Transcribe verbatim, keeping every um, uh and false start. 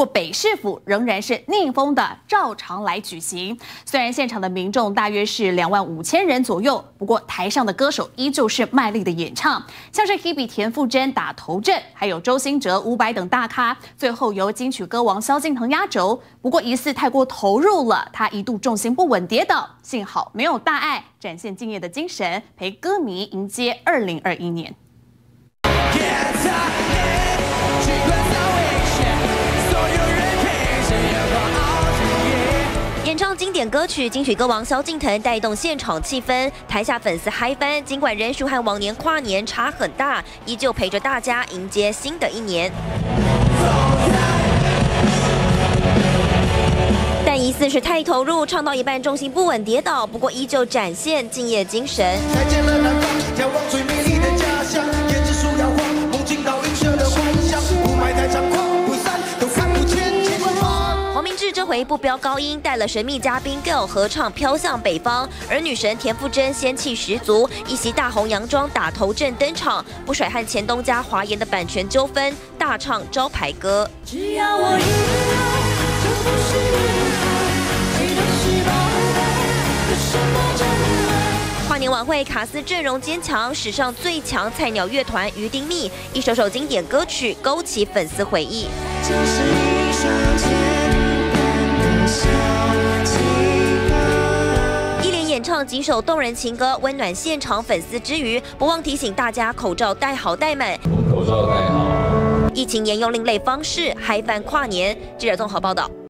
不过北市府仍然是逆风的照常来举行。虽然现场的民众大约是两万五千人左右，不过台上的歌手依旧是卖力的演唱，像是 Hebe 田馥甄打头阵，还有周兴哲、伍佰等大咖，最后由金曲歌王萧敬腾压轴。不过疑似太过投入了，他一度重心不稳跌倒，幸好没有大碍，展现敬业的精神，陪歌迷迎接二零二一年。 演唱经典歌曲，金曲歌王萧敬腾带动现场气氛，台下粉丝嗨翻。尽管人数和往年跨年差很大，依旧陪着大家迎接新的一年。但疑似是太投入，唱到一半重心不稳跌倒，不过依旧展现敬业精神。 这回不飙高音，带了神秘嘉宾 G I L 合唱《飘向北方》，而女神田馥甄仙气十足，一袭大红洋装打头阵登场，不甩和前东家华研的版权纠纷，大唱招牌歌。只要我一来，就不是记得是宝贝，什么真爱？跨年晚会卡司阵容坚强，史上最强菜鸟乐团于丁密，一首首经典歌曲勾起粉丝回忆。就是一双肩。 一连演唱几首动人情歌，温暖现场粉丝之余，不忘提醒大家口罩戴好戴满。 口罩戴好。 疫情沿用另类方式嗨翻跨年。记者综合报道。